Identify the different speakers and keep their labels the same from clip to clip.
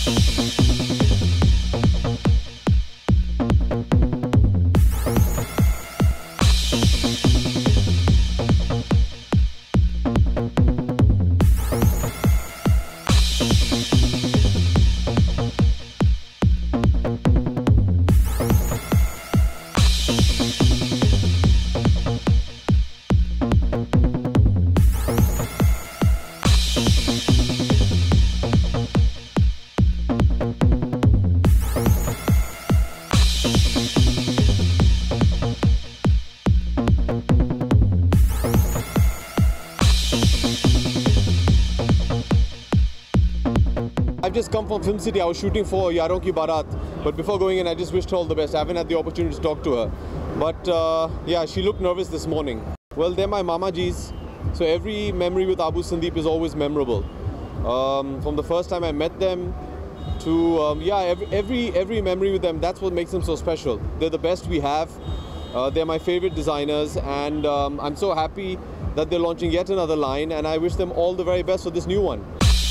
Speaker 1: I've just come from Film City. I was shooting for Yaron Ki Barat, but before going in, I just wished her all the best. I haven't had the opportunity to talk to her, but yeah, she looked nervous this morning. Well, they're my Mamajis, so every memory with Abu Sandeep is always memorable. From the first time I met them to yeah, every memory with them. That's what makes them so special. They're the best we have. They're my favorite designers, and I'm so happy that they're launching yet another line, and I wish them all the very best for this new one.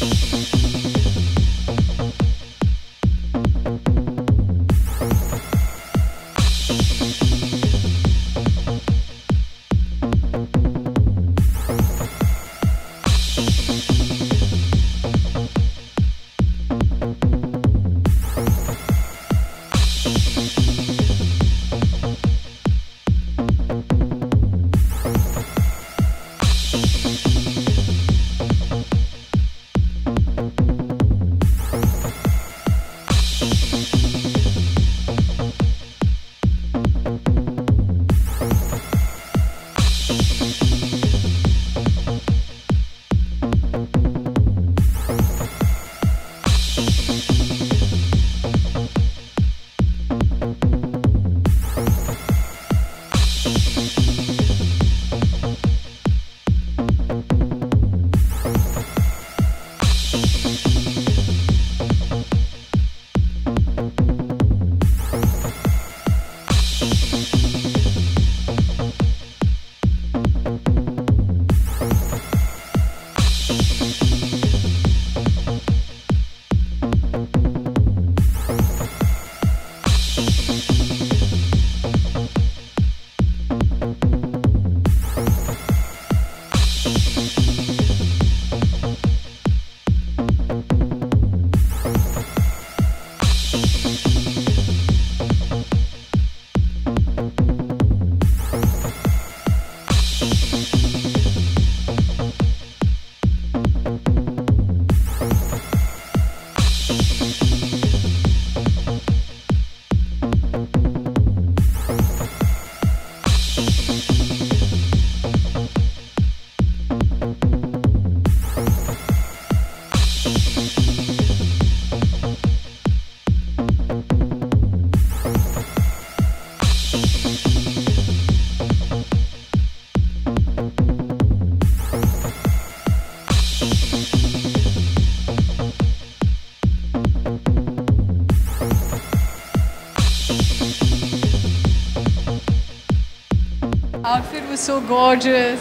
Speaker 2: Outfit was so gorgeous.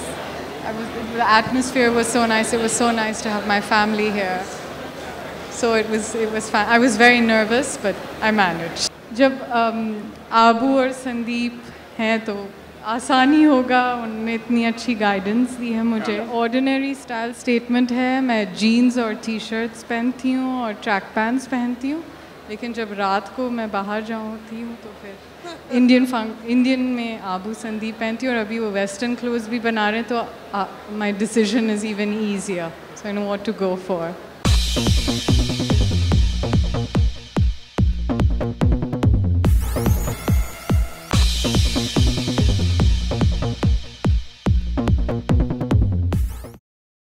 Speaker 2: The atmosphere was so nice. It was so nice to have my family here. So it was fun. I was very nervous, but I managed. जब आबू और संदीप हैं तो आसानी होगा. उन्होंने इतनी अच्छी guidance दी है मुझे. ऑर्डिनरी स्टाइल स्टेटमेंट है. मैं जीन्स और टी शर्ट्स पहनती हूँ और ट्रैक पैंट्स पहनती हूँ. लेकिन जब रात को मैं बाहर जाती हूँ तो फिर इंडियन में आबू संदीप पहनती हूँ. और अभी वो वेस्टर्न क्लोथ्स भी बना रहे हैं तो my decision is even easier. So I know what to go for.